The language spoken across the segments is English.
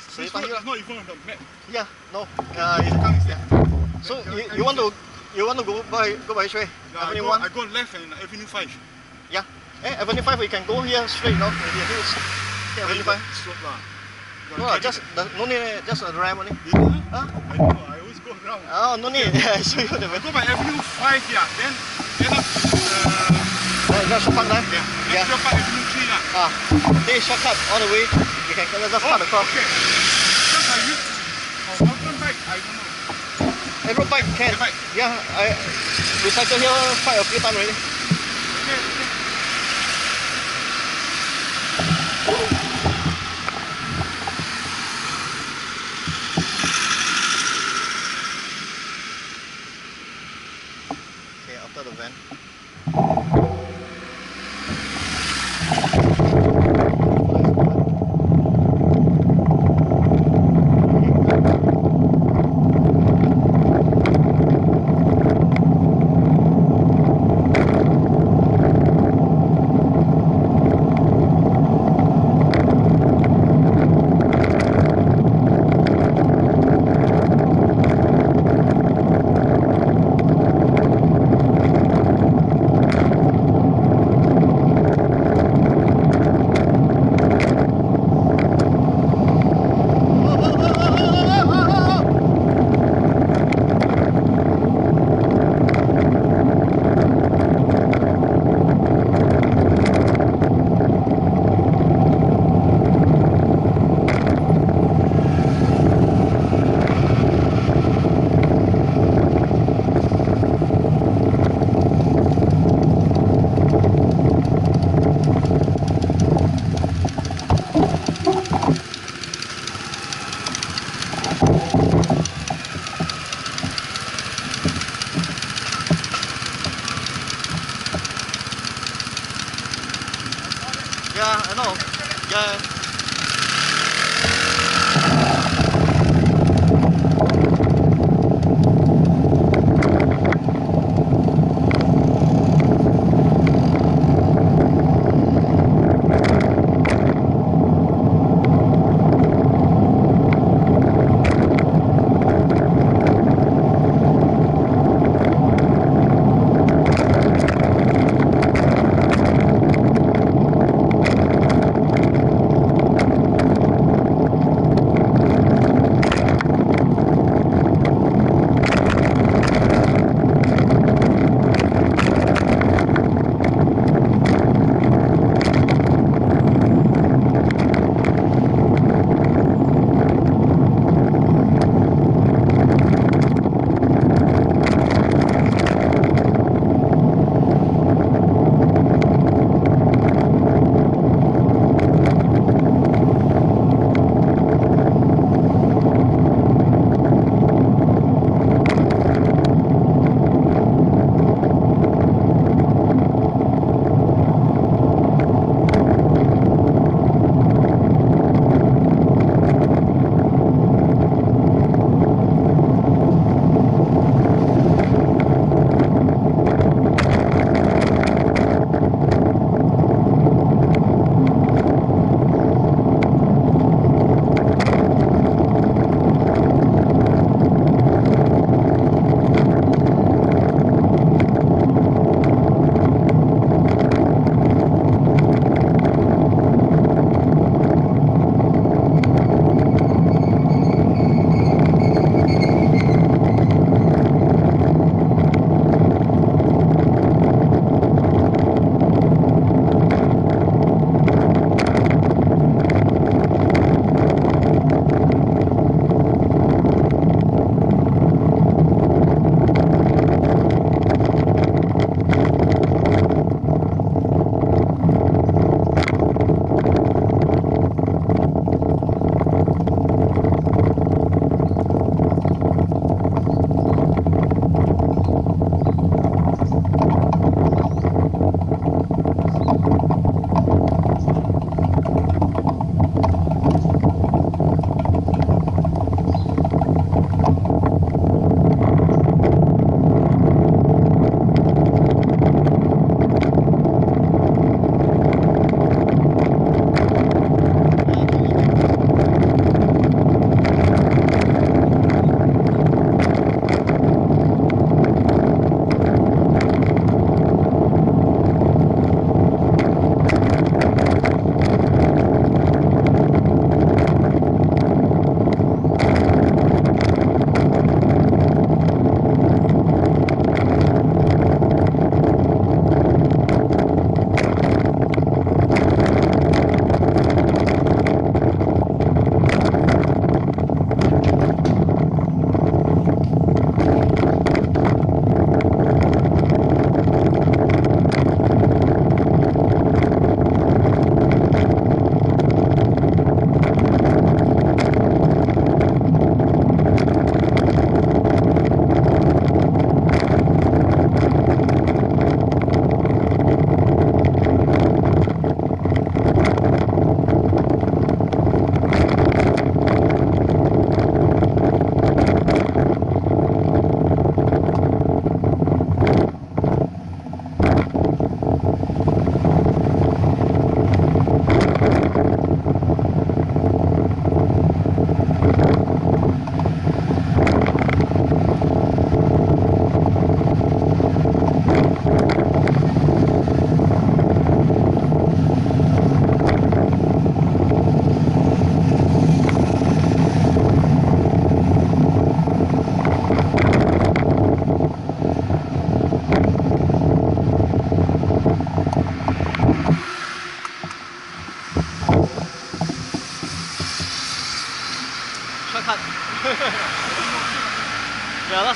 This road is not even on the map. Yeah, no. Sengkang is there. So you want to go by which way? Yeah, Avenue 1? I go left and Avenue 5. Yeah. Avenue 5 we can go here straight, no? Avenue 5. Slope lah. No, no need, just a ramp only. Huh? I don't know, I always go around. Oh, no need. I show you the way. I go by Avenue 5 here, then end up just park there? Yeah. Then park Avenue 3 lah. They shortcut all the way. You can just cut across. Okay. Because I use mountain bike, I don't know. Road bike can. Bike. Yeah, we cycle here quite a few times already. Okay. Okay, after the van. Yeah, I know. Yeah.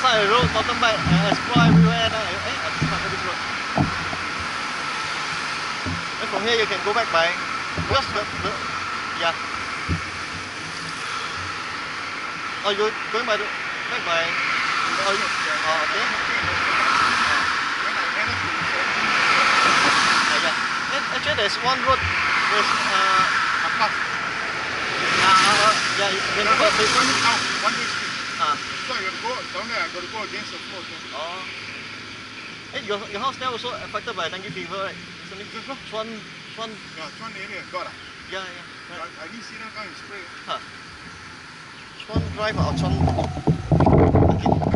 side of the road, mountain bike, explore everywhere. I discovered this road. Then from here you can go back by, because yeah. Oh, you're going by back by. Oh, okay. Actually, there's one road. There's yeah, you can go. One way street. So you gotta go down there. I gotta go against the floor. Oh. Hey, your house there also affected by dengue fever, right? Chuan. Yeah, Chuan area got. Yeah. Right. I didn't see them come and spray. Huh. Chuan Drive or Chuan.